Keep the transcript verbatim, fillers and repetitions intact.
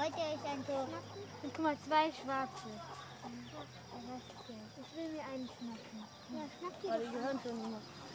Heute ist ein Tor. Und guck mal, zwei schwarze. Ich will mir einen schnappen. Ja, schnapp dir. Aber die gehören schon immer.